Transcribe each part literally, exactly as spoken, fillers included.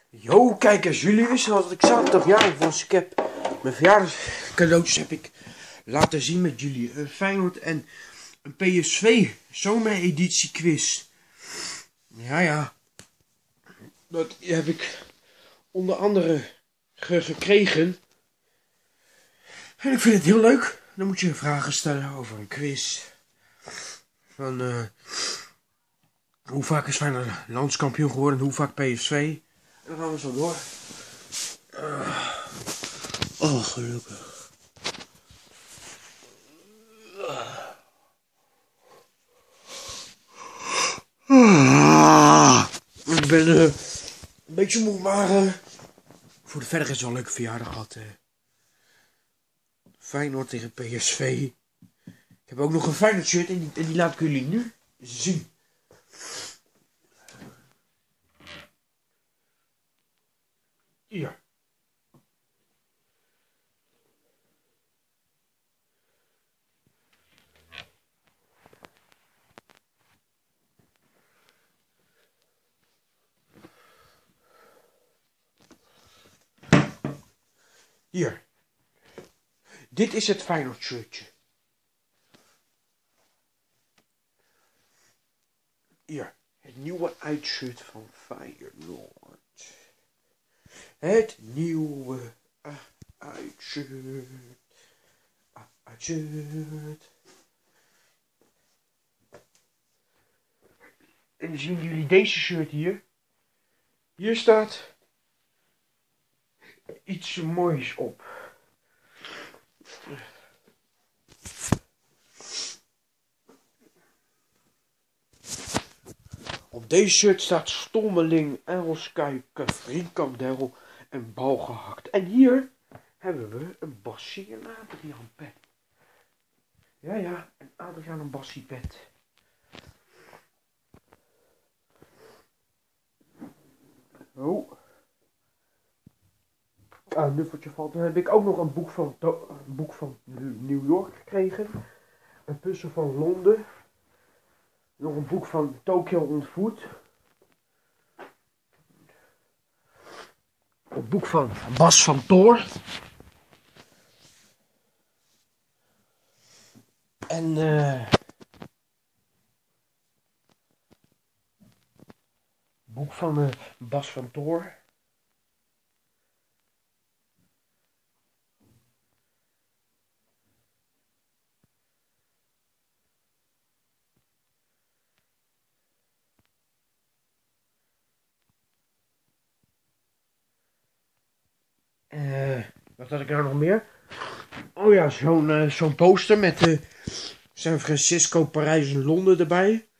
Yo, kijk eens, jullie wisten al dat ik zaterdag jarig was. Ik heb mijn verjaardagscadeautjes heb ik laten zien met jullie. Een Feyenoord en een P S V zomereditie quiz. Ja, ja. Dat heb ik onder andere ge gekregen. En ik vind het heel leuk. Dan moet je vragen stellen over een quiz. Van uh, hoe vaak is Feyenoord landskampioen geworden en hoe vaak P S V. En dan gaan we zo door. Uh, oh, gelukkig. Uh, ik ben uh, een beetje moe, maar uh, voor de verder is wel een leuke verjaardag gehad. Uh. Feyenoord tegen P S V. Ik heb ook nog een Feyenoord shirt en die, en die laat ik jullie nu zien. Hier. Hier. Dit is het Feyenoord shirtje. Hier. Het nieuwe uitshirt van Feyenoord. Het nieuwe uh, uitshirt. Uh, uitshirt. En dan zien jullie deze shirt hier. Hier staat iets moois op. Op deze shirt staat stommeling, engelskuiken, frikandel en bal gehakt. En hier hebben we een Bassie en Adriaan pet. Ja, ja, een Adriaan en Bassie pet. Oh. Ah, nuffeltje valt. Dan heb ik ook nog een boek van, een boek van New York gekregen. Een puzzel van Londen. Nog een boek van Tokyo ontvoerd. Een boek van Bas van Toor. En uh, boek van uh, Bas van Toor. Uh, wat had ik nou nog meer? Oh ja, zo'n uh, zo'n poster met uh, San Francisco, Parijs en Londen erbij.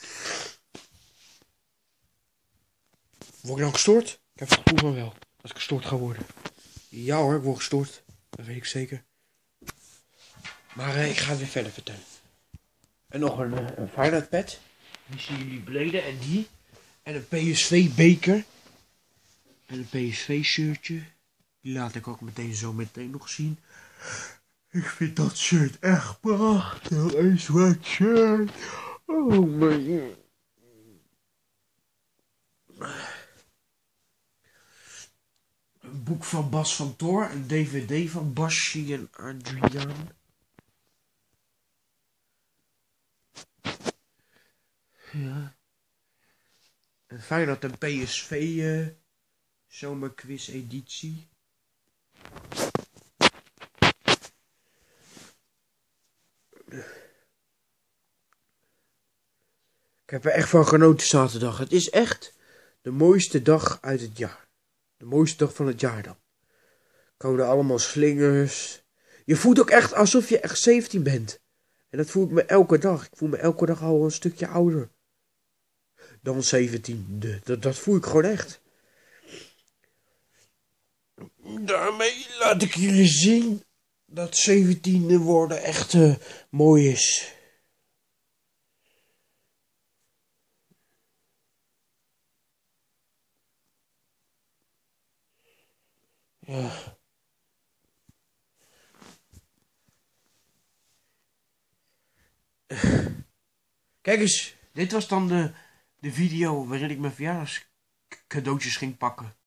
Word ik nou gestoord? Ik heb het gevoel van wel, als ik gestoord ga worden. Ja hoor, ik word gestoord. Dat weet ik zeker. Maar uh, ik ga weer verder vertellen. En nog een, uh, een Feyenoord pet. Die zien jullie beneden. En die. En een P S V beker. En een P S V shirtje. Die laat ik ook meteen zo meteen nog zien. Ik vind dat shirt echt prachtig. Een zwart shirt. Oh my god. Een boek van Bas van Toor. Een D V D van Bassie en Adriaan. Ja. En Feyenoord en P S V uh, zomerquiz editie. Ik heb er echt van genoten zaterdag. Het is echt de mooiste dag uit het jaar. De mooiste dag van het jaar dan. Komen er allemaal slingers. Je voelt ook echt alsof je echt zeventien bent. En dat voel ik me elke dag. Ik voel me elke dag al een stukje ouder. Dan zeventien. Dat, dat voel ik gewoon echt. Daarmee laat ik jullie zien dat zeventien worden echt uh, mooi is. Ja. Kijk eens, dit was dan de, de video waarin ik mijn verjaardagscadeautjes ging pakken.